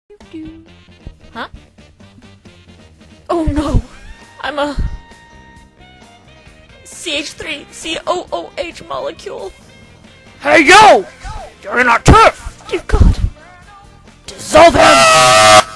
Huh? Oh no! I'm a CH3COOH molecule. Hey yo! You're not tough! Dear God. Dissolve him!